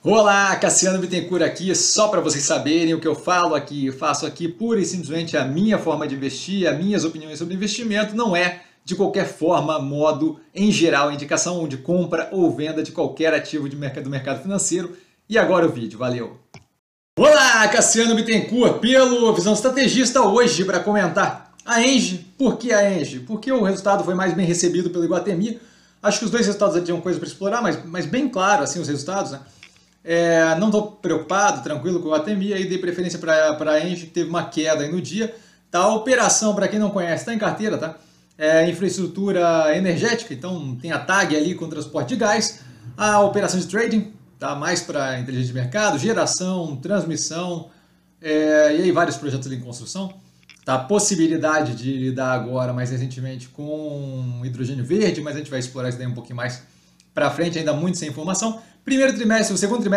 Olá, Cassiano Bittencourt aqui, só para vocês saberem o que eu falo aqui, faço aqui pura e simplesmente a minha forma de investir, as minhas opiniões sobre investimento, não é de qualquer forma, modo, em geral, indicação de compra ou venda de qualquer ativo do mercado financeiro. E agora o vídeo, valeu! Olá, Cassiano Bittencourt, pelo Visão Estrategista, hoje para comentar a Engie. Por que a Engie? Porque o resultado foi mais bem recebido pelo Iguatemi. Acho que os dois resultados ali tinham coisa para explorar, mas bem claro assim os resultados, né? Não estou preocupado, tranquilo com o Iguatemi, aí dei preferência para a Engie, que teve uma queda aí no dia. Tá, a operação, para quem não conhece, está em carteira, tá? Infraestrutura energética, então tem a TAG ali com transporte de gás, a operação de trading, tá? Mais para inteligência de mercado, geração, transmissão, e aí vários projetos ali em construção. Tá? Possibilidade de lidar agora, mais recentemente, com hidrogênio verde, mas a gente vai explorar isso daí um pouquinho mais para frente, ainda muito sem informação. Primeiro trimestre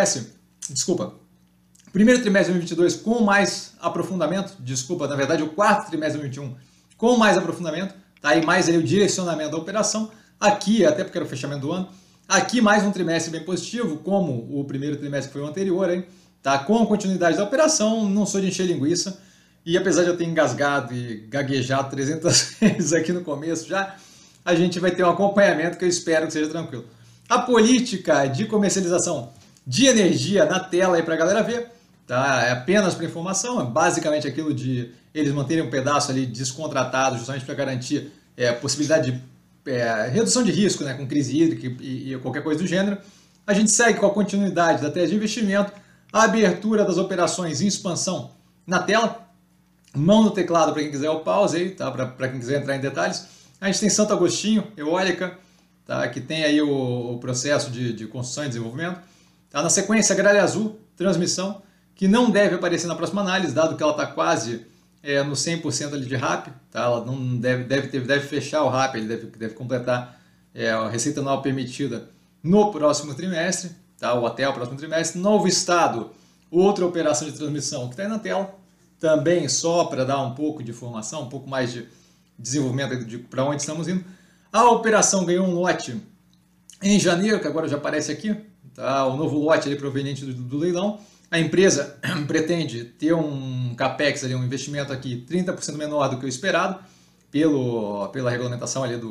de 2022 com mais aprofundamento, na verdade o quarto trimestre de 2021 com mais aprofundamento, tá aí mais aí o direcionamento da operação, aqui, até porque era o fechamento do ano, aqui mais um trimestre bem positivo, como o primeiro trimestre que foi o anterior, hein? Tá? Com a continuidade da operação, não sou de encher linguiça, e apesar de eu ter engasgado e gaguejado 300 vezes aqui no começo já, a gente vai ter um acompanhamento que eu espero que seja tranquilo. A política de comercialização de energia na tela aí para a galera ver, tá? É apenas para informação, é basicamente aquilo de eles manterem um pedaço ali descontratado justamente para garantir a possibilidade de redução de risco, né, com crise hídrica e qualquer coisa do gênero. A gente segue com a continuidade da tese de investimento, a abertura das operações em expansão na tela, mão no teclado para quem quiser o pause aí, tá? Para quem quiser entrar em detalhes. A gente tem Santo Agostinho, eólica, tá? Que tem aí o processo de construção e desenvolvimento. Tá? Na sequência, Agrária Azul, transmissão, que não deve aparecer na próxima análise, dado que ela está quase no 100% ali de RAP. Tá? Ela não deve fechar o RAP, ele deve completar a receita anual permitida no próximo trimestre, tá? Ou até o próximo trimestre. Novo Estado, outra operação de transmissão que está aí na tela, também só para dar um pouco de informação, um pouco mais de desenvolvimento de para onde estamos indo. A operação ganhou um lote em janeiro, que agora já aparece aqui, tá? O novo lote ali proveniente do leilão. A empresa pretende ter um capex, ali, um investimento aqui 30% menor do que o esperado, pela regulamentação ali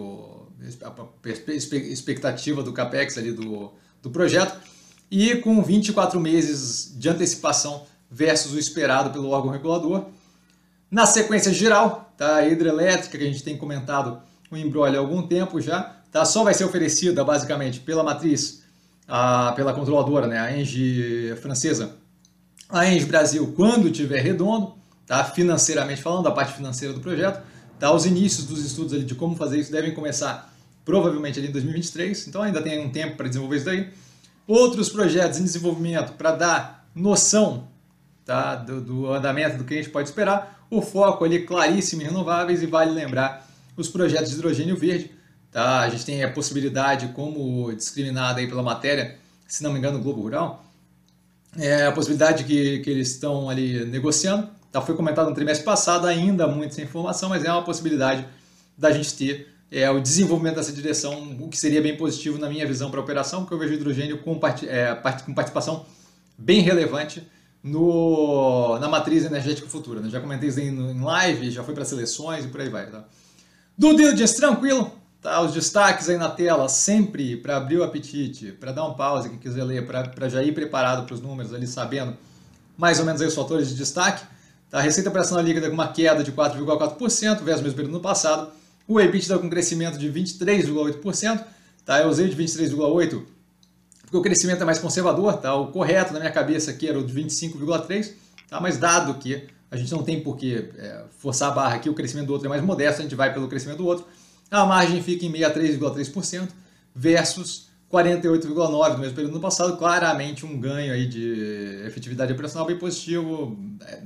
expectativa do capex ali do projeto, e com 24 meses de antecipação versus o esperado pelo órgão regulador. Na sequência geral, tá? A hidrelétrica, que a gente tem comentado o embrolho há algum tempo já, tá? Só vai ser oferecida basicamente pela matriz, pela controladora, né? A Engie francesa, a Engie Brasil, quando tiver redondo, tá? Financeiramente falando, a parte financeira do projeto, tá? Os inícios dos estudos ali de como fazer isso devem começar provavelmente ali em 2023, então ainda tem um tempo para desenvolver isso daí. Outros projetos em desenvolvimento para dar noção, tá? do andamento do que a gente pode esperar. O foco ali claríssimo em renováveis, e vale lembrar os projetos de hidrogênio verde. Tá? A gente tem a possibilidade, como discriminada aí pela matéria, se não me engano, no Globo Rural, a possibilidade que eles estão ali negociando. Tá? Foi comentado no trimestre passado, ainda muito sem informação, mas é uma possibilidade da gente ter o desenvolvimento dessa direção, o que seria bem positivo na minha visão para a operação, porque eu vejo o hidrogênio com participação bem relevante na matriz energética futura. Né? Já comentei isso em live, já foi para seleções e por aí vai. Tá? Do diligence tranquilo, tá? Os destaques aí na tela, sempre para abrir o apetite, para dar um pause, quem quiser ler, para já ir preparado para os números ali, sabendo mais ou menos aí os fatores de destaque. Tá? A receita operacional líquida com uma queda de 4,4% versus o mesmo período no passado. O EBITDA com crescimento de 23,8%. Tá? Eu usei de 23,8% porque o crescimento é mais conservador. Tá? O correto na minha cabeça aqui era o de 25,3%, tá? Mas dado que a gente não tem por que forçar a barra aqui, o crescimento do outro é mais modesto, a gente vai pelo crescimento do outro. A margem fica em 63,3% versus 48,9% do mesmo período no passado. Claramente um ganho aí de efetividade operacional bem positivo,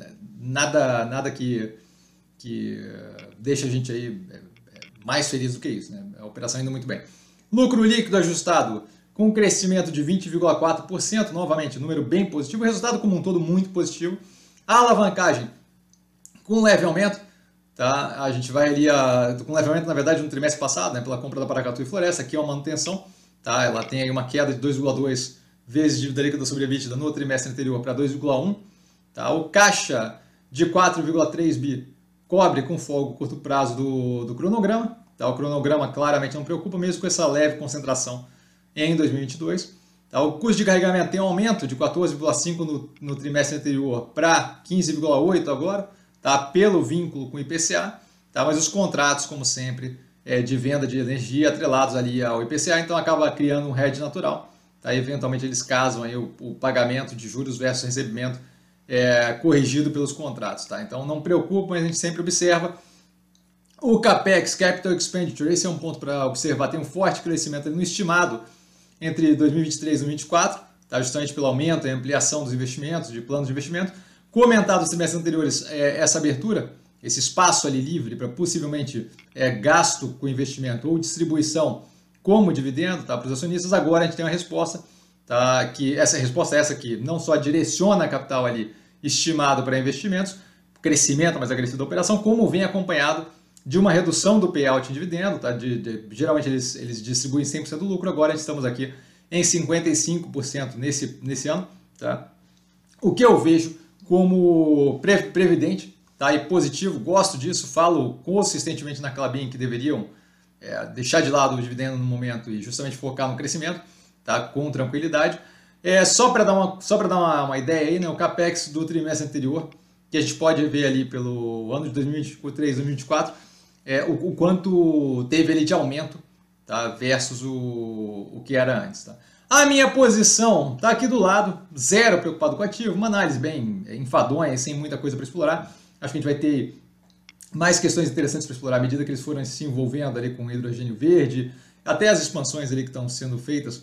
nada que deixa a gente aí mais feliz do que isso. Né? A operação indo muito bem. Lucro líquido ajustado com um crescimento de 20,4%, novamente número bem positivo, o resultado como um todo muito positivo. A alavancagem com um leve aumento, tá? A gente vai ali com um leve aumento, na verdade, no trimestre passado, né, pela compra da Paracatu e Floresta, aqui é uma manutenção, tá? Ela tem aí uma queda de 2,2 vezes dívida líquida sobre EBITDA no trimestre anterior para 2,1. Tá? O caixa de 4,3 bi cobre com folga o curto prazo do cronograma. Tá? O cronograma claramente não preocupa, mesmo com essa leve concentração em 2022. Tá? O custo de carregamento tem um aumento de 14,5 no trimestre anterior para 15,8 agora, tá? Pelo vínculo com o IPCA, tá? Mas os contratos, como sempre, de venda de energia atrelados ali ao IPCA, então acaba criando um hedge natural. Tá? Eventualmente eles casam aí o pagamento de juros versus recebimento corrigido pelos contratos. Tá? Então não preocupa, mas a gente sempre observa. O CAPEX, Capital Expenditure, esse é um ponto para observar, tem um forte crescimento ali no estimado entre 2023 e 2024, tá? Justamente pelo aumento e ampliação dos investimentos, de planos de investimento. Comentado nos trimestres anteriores, essa abertura, esse espaço ali livre para possivelmente gasto com investimento ou distribuição como dividendo, tá? Para os acionistas. Agora a gente tem uma resposta, tá? Que essa resposta é essa que não só direciona capital ali estimado para investimentos, crescimento mais agressivo da operação, como vem acompanhado de uma redução do payout em dividendo, tá? Geralmente eles distribuem 100% do lucro, agora estamos aqui em 55% nesse ano. Tá? O que eu vejo como previdente, tá? E positivo, gosto disso, falo consistentemente na Klabin que deveriam deixar de lado o dividendo no momento e justamente focar no crescimento, tá? Com tranquilidade. Só para dar uma ideia aí, né? O CAPEX do trimestre anterior, que a gente pode ver ali pelo ano de 2023, 2024, o quanto teve ali de aumento, tá? Versus o que era antes. Tá? A minha posição está aqui do lado, zero preocupado com o ativo, uma análise bem enfadonha, sem muita coisa para explorar. Acho que a gente vai ter mais questões interessantes para explorar à medida que eles forem se envolvendo ali com hidrogênio verde, até as expansões ali que estão sendo feitas,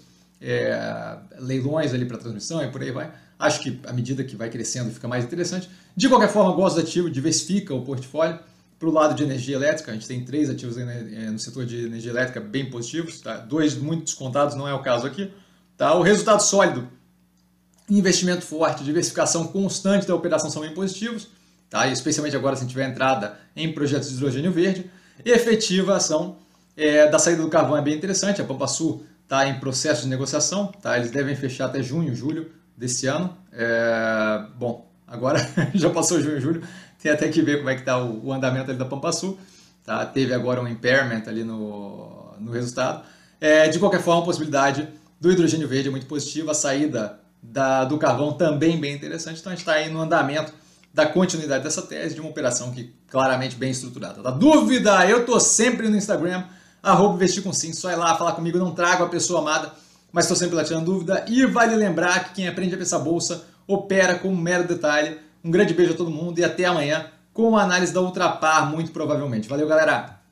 leilões ali para transmissão e por aí vai. Acho que à medida que vai crescendo fica mais interessante. De qualquer forma, gosto do ativo, diversifica o portfólio. Para o lado de energia elétrica, a gente tem 3 ativos no setor de energia elétrica bem positivos, tá? 2 muito descontados, não é o caso aqui. Tá? O resultado sólido, investimento forte, diversificação constante da operação são bem positivos, tá? E especialmente agora se a gente tiver entrada em projetos de hidrogênio verde. Efetivação da saída do carvão é bem interessante, a Pampa Sul está em processo de negociação, tá? Eles devem fechar até junho, julho desse ano. Bom, agora já passou junho e julho, tem até que ver como é que está o andamento ali da Pampa Sul. Tá? Teve agora um impairment ali no resultado. De qualquer forma, a possibilidade do hidrogênio verde é muito positiva, a saída do carvão também bem interessante. Então a gente está aí no andamento da continuidade dessa tese, de uma operação que claramente bem estruturada. Tá? Dúvida? Eu estou sempre no Instagram, @investircomsim, só ir lá falar comigo, não trago a pessoa amada, mas estou sempre lá tirando dúvida. E vale lembrar que quem aprende a pensar bolsa opera com um mero detalhe. Um grande beijo a todo mundo e até amanhã com a análise da Ultrapar, muito provavelmente. Valeu, galera!